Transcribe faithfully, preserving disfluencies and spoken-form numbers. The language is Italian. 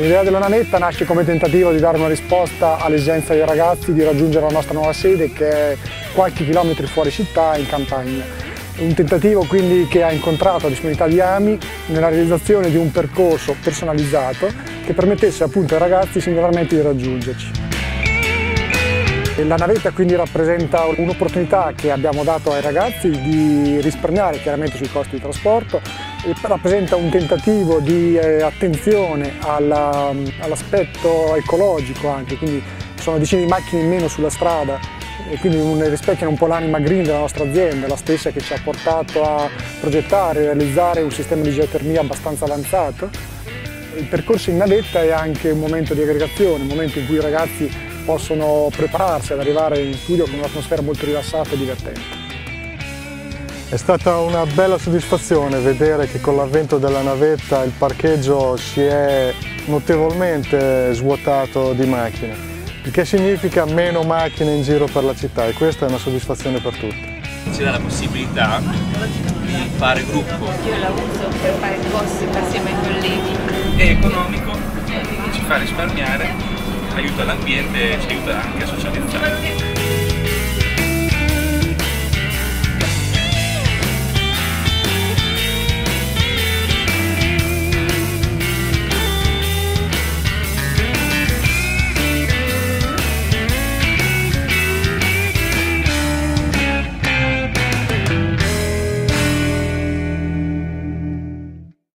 L'idea della navetta nasce come tentativo di dare una risposta all'esigenza dei ragazzi di raggiungere la nostra nuova sede, che è qualche chilometri fuori città, in campagna. Un tentativo quindi che ha incontrato la disponibilità di AMI nella realizzazione di un percorso personalizzato che permettesse appunto ai ragazzi singolarmente di raggiungerci. La navetta quindi rappresenta un'opportunità che abbiamo dato ai ragazzi di risparmiare chiaramente sui costi di trasporto, e rappresenta un tentativo di eh, attenzione all'aspetto ecologico anche, quindi sono decine di macchine in meno sulla strada e quindi un, rispecchiano un po' l'anima green della nostra azienda, la stessa che ci ha portato a progettare e realizzare un sistema di geotermia abbastanza avanzato. Il percorso in navetta è anche un momento di aggregazione, un momento in cui i ragazzi possono prepararsi ad arrivare in studio con un'atmosfera molto rilassata e divertente. È stata una bella soddisfazione vedere che con l'avvento della navetta il parcheggio si è notevolmente svuotato di macchine, il che significa meno macchine in giro per la città, e questa è una soddisfazione per tutti. Ci dà la possibilità di fare gruppo. Io la uso per fare gossip assieme ai colleghi. È economico, ci fa risparmiare, aiuta l'ambiente e ci aiuta anche a socializzare.